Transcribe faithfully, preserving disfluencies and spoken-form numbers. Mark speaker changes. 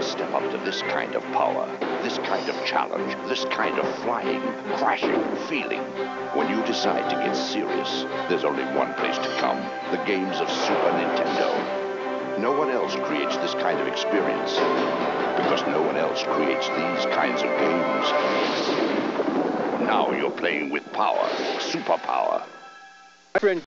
Speaker 1: step up to this kind of power, this kind of challenge, this kind of flying, crashing feeling. When you decide to get serious, there's only one place to come. The games of Super Nintendo. No one else creates this kind of experience, because no one else creates these kinds of games. Now you're playing with power, superpower.
Speaker 2: My friend